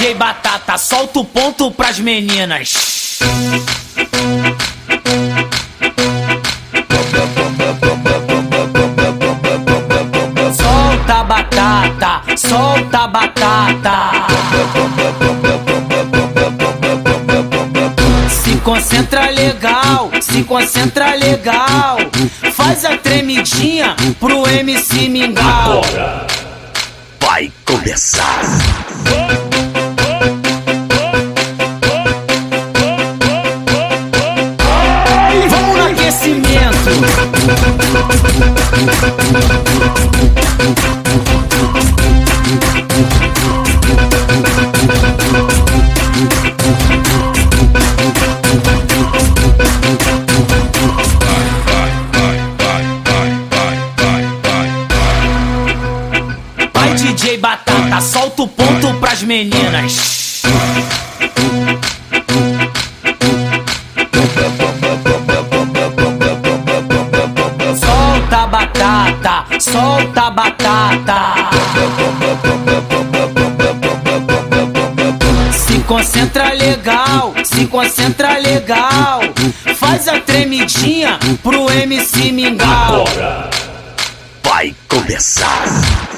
DJ Batata, solta o ponto pras meninas. Solta a batata, solta a batata. Se concentra legal, se concentra legal. Faz a tremidinha pro MC Mingau. Agora vai começar. Vamos no aquecimento. Vai DJ Batata, solta o ponto pras meninas. Solta a batata, solta a batata. Se concentra legal, se concentra legal. Faz a tremidinha pro MC Mingau. Agora vai começar.